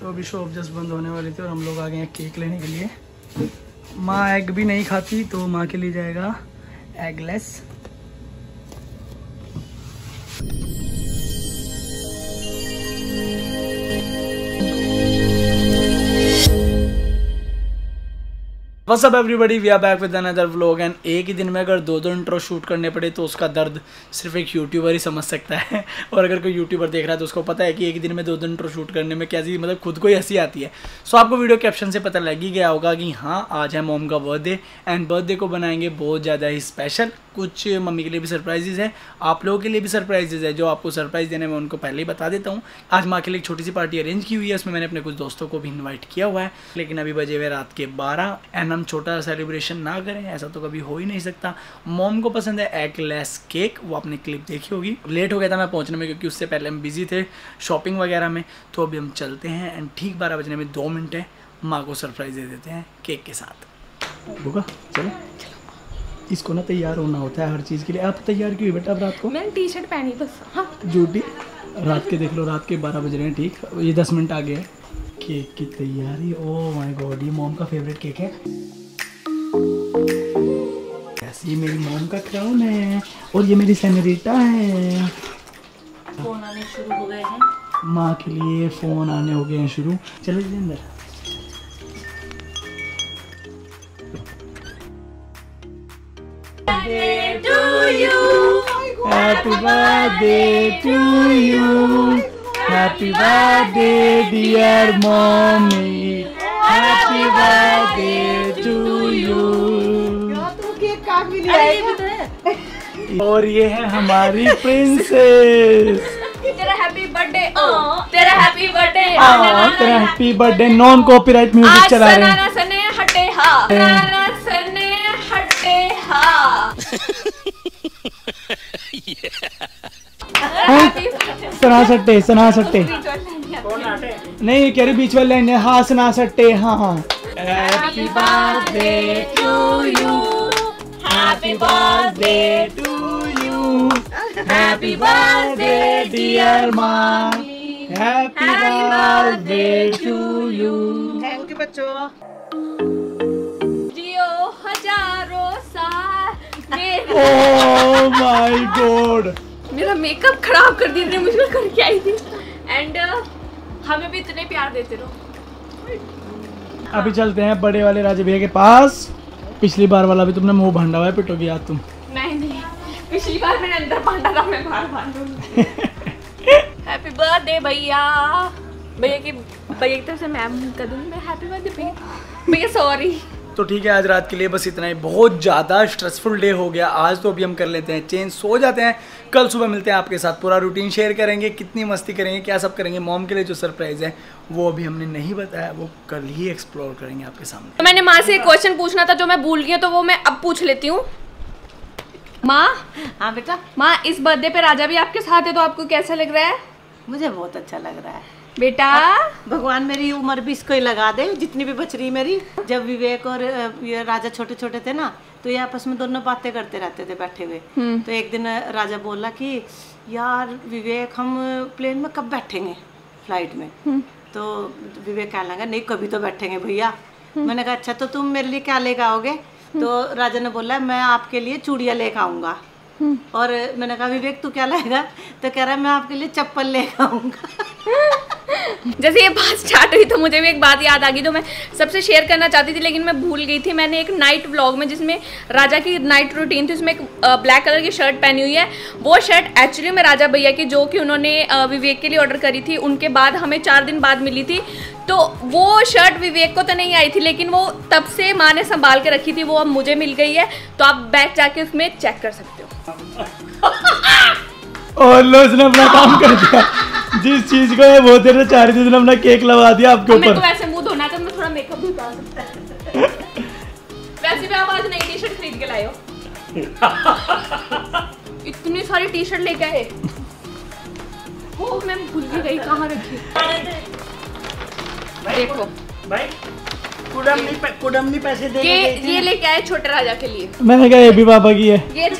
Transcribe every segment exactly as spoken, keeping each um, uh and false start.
तो अभी shop just बंद होने वाली थी और हम लोग आ गए हैं केक लेने के लिए। माँ एग भी नहीं खाती तो माँ के लिए जाएगा eggless. What's up everybody, we are back with another vlog and एक ही दिन में अगर दो दो इंट्रो शूट करने पड़े तो उसका दर्द सिर्फ एक यूट्यूबर ही समझ सकता है। और अगर कोई यूट्यूबर देख रहा है तो उसको पता है कि एक ही दिन में दो दो इंट्रो शूट करने में कैसी मतलब खुद को ही हंसी आती है। सो आपको वीडियो कैप्शन से पता लग ही गया होगा कि हाँ आज है मॉम का बर्थडे एंड बर्थडे को बनाएंगे बहुत ज़्यादा ही स्पेशल। कुछ मम्मी के लिए भी सरप्राइजेज है, आप लोगों के लिए भी सरप्राइजेज है। जो आपको सरप्राइज देने में उनको पहले ही बता देता हूँ। आज माँ के लिए एक छोटी सी पार्टी अरेंज की हुई है, उसमें मैंने अपने कुछ दोस्तों को भी इन्वाइट किया हुआ है। लेकिन अभी बजे हुए रात के बारह एंड हम छोटा सेलिब्रेशन ना करें ऐसा तो कभी हो ही नहीं सकता। मॉम को पसंद है एगलेस केक, वो आपने क्लिप देखी होगी। लेट हो गया था मैं पहुँचने में क्योंकि उससे पहले हम बिजी थे शॉपिंग वगैरह में। तो अभी हम चलते हैं एंड ठीक बारह बजने में दो मिनट है, माँ को सरप्राइज दे देते हैं केक के साथ। बुका चलो, इसको ना तैयार होना होता है हर चीज़ के लिए। आप तैयार क्यों बेटा अब रात को? मैंने टी शर्ट पहनी बस। हाँ झूठी, रात के देख लो, रात के बारह बज रहे हैं। ठीक, ये दस मिनट आगे है। केक की तैयारी, ओह माय गॉड, ये मॉम का फेवरेट केक है। ये मेरी मॉम का क्राउन है और ये मेरी सेनोरिटा है। फोन आने शुरू हो गए हैं, माँ के लिए फोन आने हो गए हैं शुरू। चलो जी अंदर। Happy birthday to you, happy birthday dear mommy, happy birthday to you। और ये है हमारी प्रिंसेस। तेरा हैप्पी बर्थडे, तेरा हैप्पी बर्थडे, तेरा happy birthday. Non copyright music चला रहे हैं। सने हटे हा, सने हटे हा। सना सट्टे, सना सट्टे नहीं कह रही बीच वाले लाइन है। हाँ सना सट्टे, हाँ हाँ। Happy birthday to you, happy birthday to you, happy birthday dear माँ, happy birthday to you. Thank you बच्चों। जियो हजारों साल। ओह माय गॉड, मेरा मेकअप खराब कर दी, मुझे करके आई थी। एंड uh, हमें भी इतने प्यार देते रहो। अभी चलते हैं बड़े वाले राजे भैया के पास। पिछली बार वाला भी तुमने मुंह भांडा हुआ है, पिटोगी याद तुम? नहीं नहीं, पिछली बार मैंने अंदर भांडा था, मैं बाहर भांडूंगी। हैप्पी बर्थडे भैया। भैया की भैया की तरफ से मैम कर दूंगी मैं। हैप्पी बर्थडे भैया। भैया सॉरी। तो ठीक है, आज रात के लिए बस इतना ही। बहुत ज़्यादा स्ट्रेसफुल डे हो गया आज, तो अभी हम कर लेते हैं चेंज, सो जाते हैं। कल सुबह मिलते हैं आपके साथ, पूरा रूटीन शेयर करेंगे, कितनी मस्ती करेंगे, क्या सब करेंगे। मॉम के लिए जो सरप्राइज़ है वो अभी हमने नहीं बताया, वो कल ही एक्सप्लोर करेंगे आपके सामने। तो मैंने माँ से एक क्वेश्चन पूछना था जो मैं भूल गई, तो वो मैं अब पूछ लेती हूँ। माँ। हाँ बेटा। माँ, इस बर्थडे पे राजा भी आपके साथ है तो आपको कैसा लग रहा है? मुझे बहुत अच्छा लग रहा है बेटा। भगवान मेरी उम्र भी इसको ही लगा दे, जितनी भी बच रही मेरी। जब विवेक और ये राजा छोटे छोटे थे ना, तो ये आपस में दोनों बातें करते रहते थे बैठे हुए। तो एक दिन राजा बोला कि यार विवेक, हम प्लेन में कब बैठेंगे, फ्लाइट में? तो विवेक कहने लगा नहीं कभी तो बैठेंगे भैया। मैंने कहा अच्छा तो तुम मेरे लिए क्या लेकर आओगे? तो राजा ने बोला मैं आपके लिए चूड़ियाँ लेकर आऊँगा। और मैंने कहा विवेक तू क्या लाएगा? तो कह रहा है मैं आपके लिए चप्पल लेकर आऊँगा। जैसे ये बात स्टार्ट हुई तो मुझे भी एक बात याद आ गई जो मैं सबसे शेयर करना चाहती थी लेकिन मैं भूल गई थी। मैंने एक नाइट व्लॉग में, जिसमें राजा की नाइट रूटीन थी, उसमें एक ब्लैक कलर की शर्ट पहनी हुई है। वो शर्ट एक्चुअली में राजा भैया की, जो कि उन्होंने विवेक के लिए ऑर्डर करी थी, उनके बाद हमें चार दिन बाद मिली थी। तो वो शर्ट विवेक को तो नहीं आई थी, लेकिन वो तब से माँ ने संभाल के रखी थी, वो अब मुझे मिल गई है। तो आप बैठ जाके उसमें चेक कर सकते हो। और लो, उसने अपना काम कर दिया। जिस चीज को वो देना चाह रही थी उसने अपना केक लगा दिया आपके ऊपर। मैं तो वैसे मुंह धोना था, मैं थोड़ा मेकअप भी उतार सकता है। वैसे भी आप आज नई टी शर्ट खरीद के लाए हो। इतनी सारी टी शर्ट लेके आए। वो मैं भूल ही गई कहाँ रखी। देखो भाई, कुडमनी पे, कुडमनी पैसे दे ये ये लेके आए छोटे राजा के लिए। मैंने कहा ये भी पापा की है। ये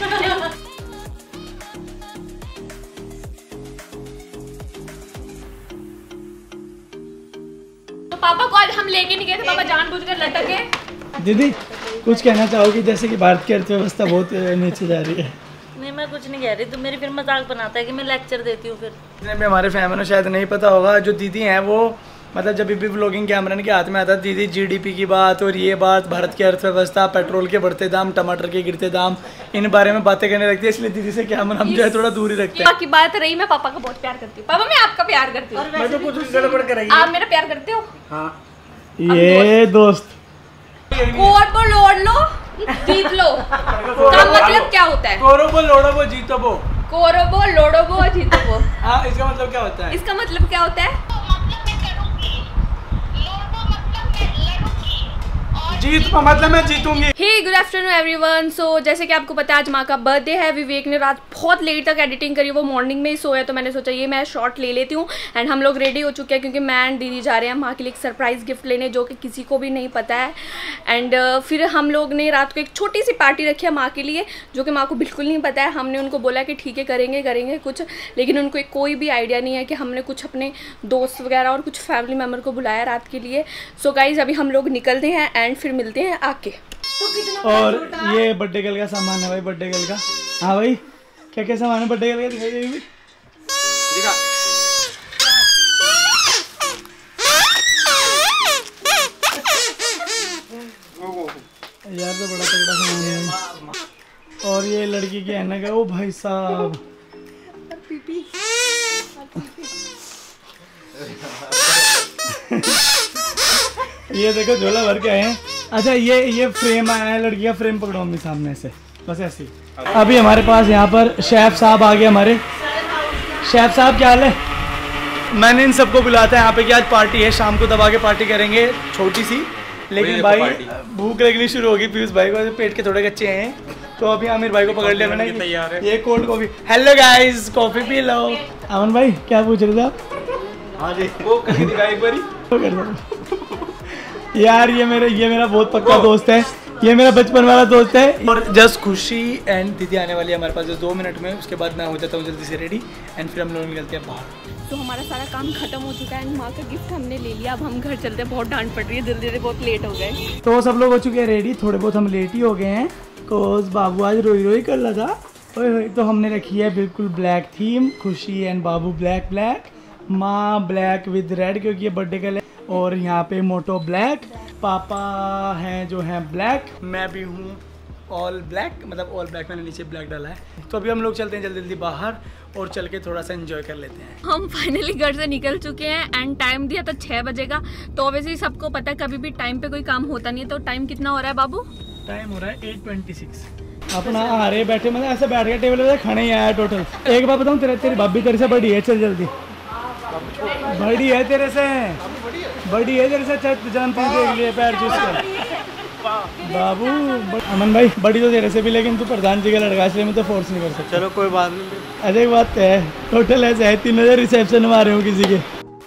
पापा को आज हम लेके नहीं गए थे, पापा जानबूझकर लटक गए। दीदी कुछ कहना चाहोगी, जैसे कि भारत की अर्थव्यवस्था बहुत नीचे जा रही है? नहीं मैं कुछ नहीं कह रही, तुम मेरी फिर मजाक बनाता है कि मैं लेक्चर देती हूँ। फिर में हमारे फैमिली को शायद नहीं पता होगा, जो दीदी हैं वो मतलब जब भी व्लॉगिंग कैमरा के हाथ में आता है दीदी जीडीपी की बात और ये बात, भारत की अर्थव्यवस्था, पेट्रोल के बढ़ते दाम, टमाटर के गिरते दाम, इन बारे में बातें करने लगती है। इसलिए दीदी से क्या हम जो है थोड़ा दूर ही रखते हैं। बाकी बात रही, मैं पापा का बहुत प्यार करती हूँ। पापा मैं आपका प्यार करती हूँ। मैं तो कुछ गड़बड़ कर रही आप मेरा प्यार करते हो? हाँ ये दोस्त कोट को लोड़ लो जीत लो का मतलब क्या होता है? कोरोबो लोड़ोबो जीतोबो। कोरोबो लोड़ोबो जीतोबो। हाँ इसका मतलब क्या होता है? इसका मतलब क्या होता है? जीत का मतलब मैं जीतूंगी। Hey good afternoon everyone. So जैसे कि आपको पता है आज माँ का बर्थडे है। विवेक ने रात बहुत लेट तक एडिटिंग करी, वो मॉर्निंग में ही सोया, तो मैंने सोचा ये मैं शॉर्ट ले लेती हूँ। एंड हम लोग रेडी हो चुके हैं क्योंकि मैं एंड दीदी जा रहे हैं माँ के लिए एक सरप्राइज गिफ्ट लेने, जो कि किसी को भी नहीं पता है। एंड uh, फिर हम लोग ने रात को एक छोटी सी पार्टी रखी है माँ के लिए, जो कि माँ को बिल्कुल नहीं पता है। हमने उनको बोला कि ठीक है करेंगे करेंगे कुछ, लेकिन उनको एक कोई भी आइडिया नहीं है कि हमने कुछ अपने दोस्त वगैरह और कुछ फैमिली मेम्बर को बुलाया रात के लिए। सो गाइज अभी हम लोग निकलते हैं एंड फिर मिलते हैं आके। तो और ये बर्थडे गर्ल का सामान है भाई, बर्थडे गर्ल का। हाँ भाई क्या क्या सामान है बर्थडे गर्ल का, दिखाई देगी दिखा। यार तो बड़ा तगड़ा सामान है। और ये लड़की की ऐनक है। ओ भाई साहब ये देखो झोला भर के आए हैं। अच्छा ये ये फ्रेम आया है, लड़की का फ्रेम पकड़ो मम्मी सामने से, बस ऐसे। अभी हमारे पास यहाँ पर शेफ साहब आ गए हमारे। शेफ साहब क्या हाल है? मैंने इन सबको बुलाता है यहाँ पे कि आज पार्टी है, शाम को दबा के पार्टी करेंगे छोटी सी, लेकिन भाई भूख लगनी शुरू होगी पीयूष भाई को, पेट के थोड़े कच्चे हैं, तो अभी आमिर भाई को पकड़ लिया मैंने। तैयार है ये cold coffee. Hello guys coffee पी लो। अमन भाई क्या पूछ रहे थे आप? हाँ जी वो करके दिखाई एक बारी। यार ये मेरे ये मेरा बहुत पक्का दोस्त है, ये मेरा बचपन वाला दोस्त है। और जस्ट खुशी एंड दीदी आने वाली है हमारे पास जस्ट दो मिनट में, उसके बाद मैं हो जाता हूँ जल्दी से रेडी एंड फिर हम लोग निकलते हैं बाहर। तो हमारा सारा काम खत्म हो चुका है, माँ का गिफ्ट हमने ले लिया, अब हम घर चलते हैं। बहुत डांट पड़ रही है, जल्दी जल्दी बहुत लेट हो गए। तो सब लोग हो चुके हैं रेडी, थोड़े बहुत हम लेट ही हो गए हैं, कोज बाबू आज रोई रोई कर रहा था। ओए तो हमने रखी है बिल्कुल black theme, Khushi and Babu black black, माँ ब्लैक विद रेड क्योंकि ये बर्थडे का है, और यहाँ पे मोटो ब्लैक, पापा हैं जो हैं ब्लैक, मैं भी हूँ ऑल ब्लैक, मतलब ऑल ब्लैक मैंने नीचे ब्लैक डाला है। तो अभी हम लोग चलते हैं जल्दी जल्दी बाहर और चल के थोड़ा सा एंजॉय कर लेते हैं। हम फाइनली घर से निकल चुके हैं एंड टाइम दिया था छः बजे का। तो वैसे सबको पता है कभी भी टाइम पे कोई काम होता नहीं है। तो टाइम कितना हो रहा है बाबू? टाइम हो रहा है एट ट्वेंटी सिक्स। अपना आ रहे बैठे मतलब ऐसे बैठ के टेबल पे खाने ही आया टोटल। एक बात बताऊँ तेरे तेरी भाभी तेरे से बड़ी है, चल जल्दी बड़ी है तेरे से, बड़ी है तेरे से, जानती देख लिए पैर चूस कर बाबू। अमन भाई बड़ी तो तेरे से भी, लेकिन तू प्रधान जी का लड़का इसलिए मैं तो फोर्स नहीं कर सकता। चलो कोई बात नहीं। अरे एक बात है, टोटल ऐसे है तीन हजार रिसेप्शन में आ रहे हो किसी के।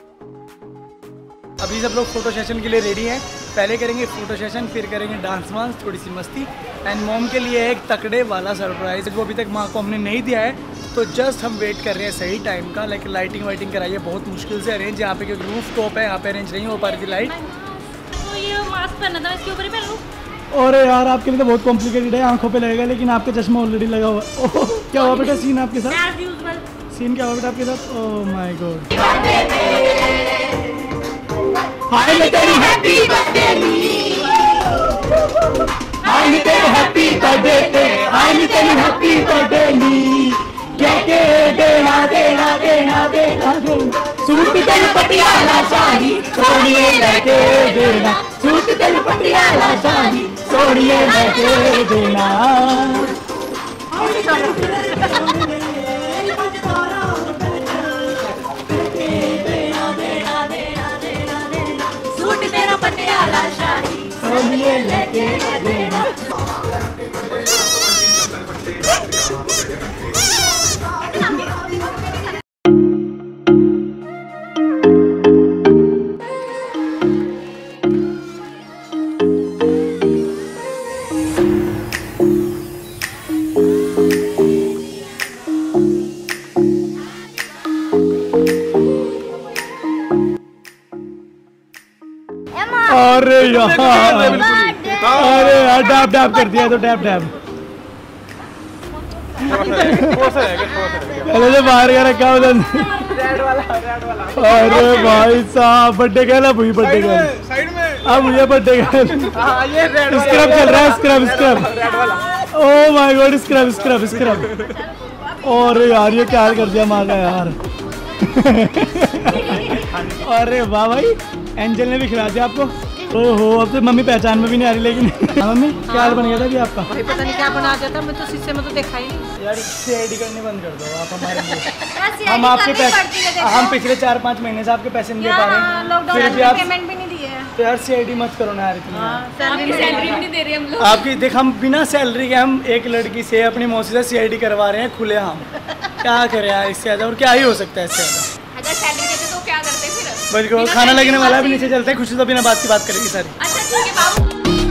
अभी सब लोग फोटो सेशन के लिए रेडी हैं, पहले करेंगे फोटो सेशन फिर करेंगे डांस वांस थोड़ी सी मस्ती एंड मॉम के लिए एक तकड़े वाला सरप्राइज वो अभी तक माँ को हमने नहीं दिया है, तो जस्ट हम वेट कर रहे हैं सही टाइम का। लाइक लाइटिंग वाइटिंग कराइए, बहुत मुश्किल से अरेंज यहाँ पे क्योंकि रूफ टॉप है, यहाँ पे अरेंज नहीं हो पा रही थी लाइट। तो ये मास्क पहना था, इसके ऊपर ही पहन लूं? और यार आपके लिए तो बहुत कॉम्प्लिकेटेड है, आंखों पे लगेगा, लेकिन आपका चश्मा ऑलरेडी लगा हुआ है। ओह क्या हुआ बेटा सीन आपके साथ? सीन क्या हुआ बेटा आपके साथ? ओह माय गॉड। हाय मैं तेरी हैप्पी बर्थडे हाय मैं तेरी हैप्पी बर्थडे हाय मैं तेरी हैप्पी बर्थडे क्या के देना देना देना देना सूट तेरी पटियाला शाही सोनिए लेके देना, सूट तेरी पटियाला शाही सोनिए लेके देना। सूट तेरा पटियाला शाही सोनिए लेके देना। अरे यार, अरे यार डैब डैब कर दिया तो डैब डैब पहले तो बाहर का रखा उधर। अरे भाई साहब बर्थडे गर्ल, अब हुई बर्थडे गर्ल, अब हुई बर्थडे गर्ल। स्क्रब चल रहा है, scrub scrub. Oh my god, scrub scrub scrub. और यार ये क्या हाल कर दिया माँ का यार। अरे वाह भाई, एंजल ने भी खिला दिया आपको। ओहो, अब तो मम्मी पहचान में भी नहीं आ रही। लेकिन हाँ मम्मी, क्या हाल बन गया था अभी आपका? भाई पता नहीं क्या बना दिया था, मैं तो शीशे में तो देखा ही नहीं। यार सीआईडी करने बंद कर दो आप हमारे लिए। हम आपके पैसे, हम पिछले चार पाँच महीने से आपके पैसे नहीं दे पा रहे, फिर भी आप पेमेंट भी नहीं दी है। तो यार सीआईडी मत करो ना यार इतनी। आपकी सैलरी भी नहीं दे रहे हम लोग। आपकी देख, हम बिना सैलरी के हम एक लड़की से अपनी मौसी से सीआईडी करवा रहे हैं खुले हम। क्या करें यार इससे ज़्यादा, और क्या ही हो सकता है इससे ज़्यादा। अगर सैलरी देते तो क्या करते फिर? बिल्कुल, खाना लगने वाला भी नीचे चलता है, खुशी तो बिना बात की बात करेगी सारी। अच्छा ठीक है बाबू।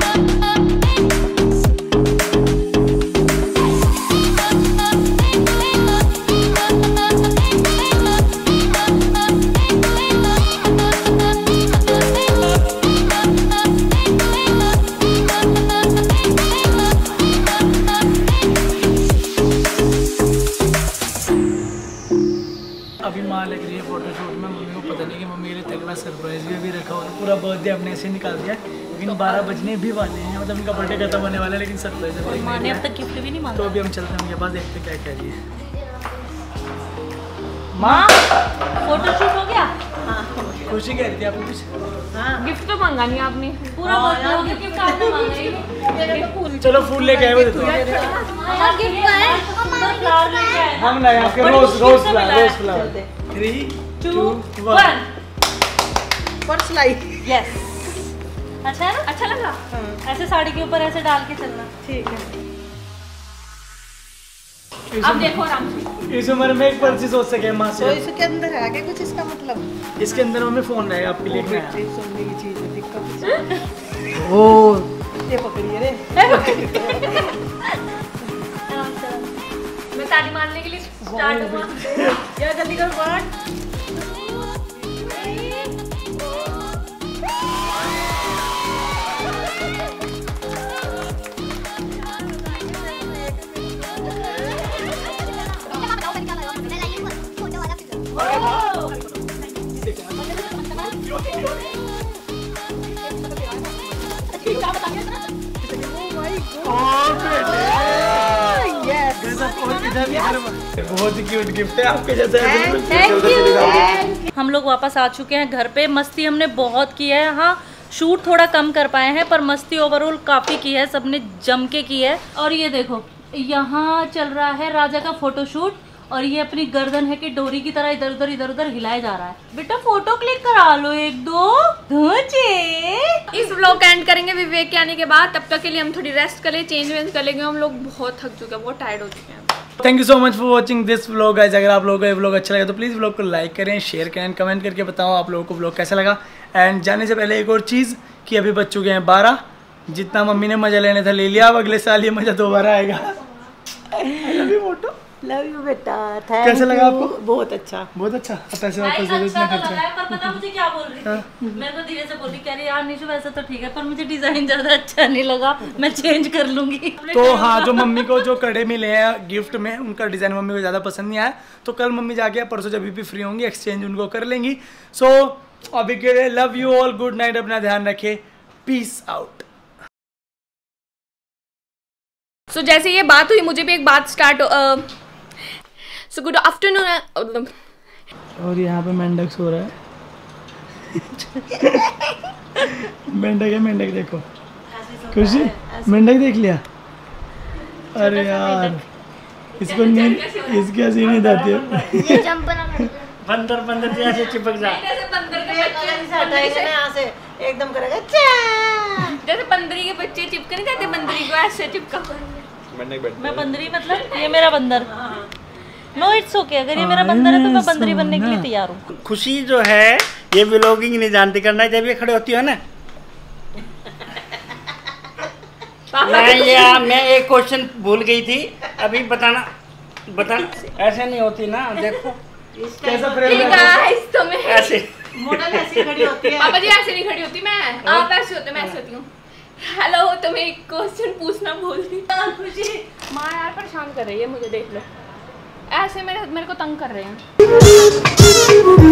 अभी माँ लग रही है फोटोशूट में, मम्मी को पता नहीं कि मम्मी के लिए तगड़ा सरप्राइज भी, भी रखा हुआ है। पूरा बर्थडे हमने ऐसे निकाल दिया, लेकिन बारह बजने भी वाले हैं, मतलब इनका बर्थडे खत्म होने वाला है, लेकिन सरप्राइज माँ ने अब तक गिफ्ट भी नहीं मांगा। तो अभी हम चलते हैं उनके पास, देखते क्या कह रही है। माँ फोटोशूट हो गया? खुशी कह रही थी आपको कुछ? गिफ्ट तो मांगा नहीं आपने। पूरा बर्थडे हो गया, गिफ्ट आपने मांगा ही नहीं। चलो फूल लेके आए वो देते हैं। गिफ्ट का है, फ्लावर लेके आए। हम लाए आपके rose rose flower, rose flower. Three two one. Purse लाई। यस, अच्छा है ना? अच्छा लगा? ऐसे साड़ी के ऊपर ऐसे डाल के चलना। ठीक है। अब देखो आराम से। इस उम्र में एक पर्ची सोच सके माँ तो से। इसके अंदर है क्या कुछ इसका मतलब? इसके अंदर मम्मी फोन रहेगा आपके लिए। बैटरी सोने की चीज है, दिक्कत। ओ ये पकड़िए रे। मैं ताली मारने के लिए स्टार्ट हुआ। यार जल्दी करो वन। बहुत ही क्यूट गिफ्ट है आपके जैसे। हम लोग वापस आ चुके हैं घर पे। मस्ती हमने बहुत की है। हाँ, शूट थोड़ा कम कर पाए हैं, पर मस्ती ओवरऑल काफ़ी की है, सबने जम के की है। और ये देखो, यहाँ चल रहा है राजा का फोटोशूट, और ये अपनी गर्दन है कि डोरी की तरह इधर उधर इधर उधर हिलाया जा रहा है। बेटा फोटो क्लिक करा लो एक दो। धोचे। इस व्लॉग का एंड करेंगे विवेक के आने के बाद। तब तक के लिए हम थोड़ी रेस्ट कर ले, चेंज वेंज कर लेंगे। हम लोग बहुत थक चुके हैं, बहुत टायर्ड हो चुके हैं। Thank you so much for watching this vlog guys. अगर आप लोगों को ये व्लॉग अच्छा लगा तो प्लीज़ व्लॉग को लाइक करें, शेयर करें, कमेंट करके बताओ आप लोगों को व्लॉग कैसा लगा। एंड जाने से पहले एक और चीज़ कि अभी बच चुके हैं बारह। जितना मम्मी ने मज़ा लेने था ले लिया, अब अगले साल ये मज़ा दोबारा आएगा। फोटो लव यू बेटा। थैंक कैसा लगा आपको? बहुत अच्छा, बहुत अच्छा। पैसे वापस दे दो, अच्छा इतना तो खर्चा। लगा है, पर पता मुझे क्या बोल रही थी? मैं तो धीरे से बोली, कह रही यार निशु वैसे तो ठीक है, पर मुझे डिजाइन ज्यादा अच्छा नहीं लगा, मैं चेंज कर लूंगी। तो हाँ, जो मम्मी को जो कड़े मिले हैं गिफ्ट में, उनका डिजाइन मम्मी को ज़्यादा पसंद नहीं आया, तो कल मम्मी जाके परसों जब भी फ्री होंगी एक्सचेंज उनको कर लेंगी। सो so, अभी के लिए love you all, good night, अपना ध्यान रखें, पीस आउट। सो so, जैसे ये बात हुई, मुझे भी एक बात स्टार्ट। So good afternoon. और यहाँ पे मेंढक सो रहा है। मेंढक है, मेंढक देखो। खुशी मेंढक देख लिया? अरे यार इसको नींद, इसकी हंसी नींद आती है। बंदर बंदर से ऐसे चिपक जा। जैसे बंदर के बच्चे यहाँ से एकदम करेगा, जैसे बंदरी के बच्चे चिपक नहीं जाते, बंदरी को ऐसे चिपका। मैं बंदरी मतलब ये मेरा बंदर। नो इट्स ओके, अगर ये मेरा बंदर है तो मैं बंदरी बनने के लिए तैयार हूँ। खुशी जो है ये व्लॉगिंग नहीं जानती करना, जब ये खड़े होती है ना। मैं ये मैं एक क्वेश्चन भूल गई थी, अभी बताना बताना। ऐसे नहीं होती ना, देखो कैसा फ्रेम है? गाइस तो मैं ऐसे मॉडल ऐसी खड़ी होती है। पापा जी ऐसे नहीं खड़ी होती मैं, आप ऐसे होते, मैं ऐसे होती हूँ। हेलो, तो मैं एक क्वेश्चन पूछना भूल गई। खुशी माँ यार परेशान कर रही है मुझे, देख लो ऐसे मेरे मेरे को तंग कर रहे हैं।